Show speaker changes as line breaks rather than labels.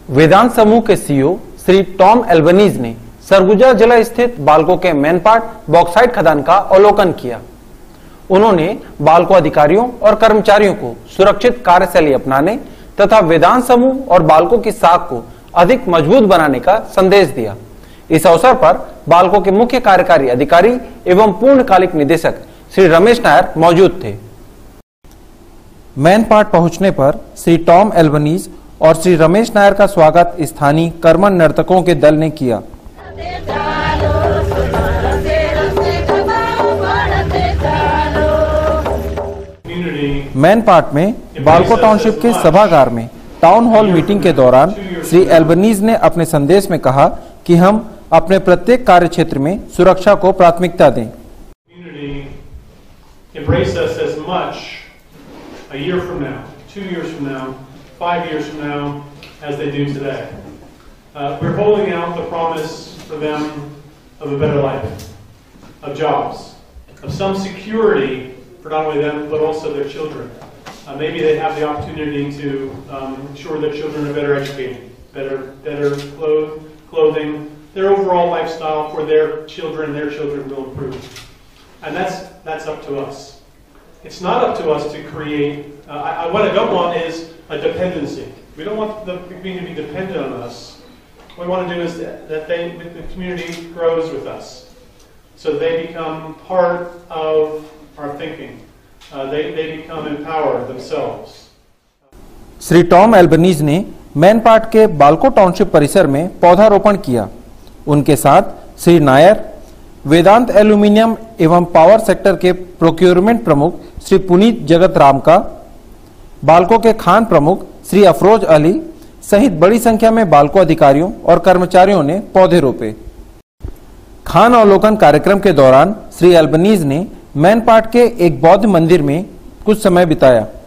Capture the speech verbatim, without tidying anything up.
वेदांत समूह के CEO Shri Tom Albanese ने सरगुजा जिला स्थित बाल्को के मैनपाट बॉक्साइट खदान का अवलोकन किया। उन्होंने बाल्को अधिकारियों और कर्मचारियों को सुरक्षित कार्यशैली अपनाने तथा वेदांत समूह और बाल्को की साख को अधिक मजबूत बनाने का संदेश दिया। इस अवसर पर बाल्को के मुख्य कार्यकारी अधिकारी एवं पूर्णकालिक निदेशक श्री रमेश नायर मौजूद थे। मैनपाट पहुंचने पर श्री टॉम एल्बनीज और श्री रमेश नायर का स्वागत स्थानीय कर्मठ नर्तकों के दल ने किया। मैनपाट में बाल्को टाउनशिप के सभागार में टाउन हॉल मीटिंग के दौरान श्री एल्बनीज ने अपने संदेश में कहा कि हम अपने प्रत्येक कार्य क्षेत्र में सुरक्षा को प्राथमिकता दें।
A year from now, two years from now, five years from now, as they do today. Uh, we're holding out the promise for them of a better life, of jobs, of some security for not only them, but also their children. Uh, maybe they have the opportunity to um, ensure their children are better educated, better, better clothes, clothing, their overall lifestyle for their children, their children will improve. And that's, that's up to us. It's not up to us to create, uh, I, what I don't want is a dependency. We don't want the community to be dependent on us. What we want to do is that, that they, the community grows with us. So they become part of our thinking. Uh, they, they become empowered themselves.
Shri Tom Albanese ने मैनपाट के Balco township परिसर में पौधारोपण किया। उनके साथ Shri Nair, Vedanta aluminium एवं power sector के प्रोक्योरमेंट प्रमुख श्री पुनीत जगत राम का, बाल्को के खान प्रमुख श्री अफरोज अली सहित बड़ी संख्या में बाल्को अधिकारियों और कर्मचारियों ने पौधे रोपे। खान अवलोकन कार्यक्रम के दौरान श्री एल्बनीज ने मैनपाट के एक बौद्ध मंदिर में कुछ समय बिताया।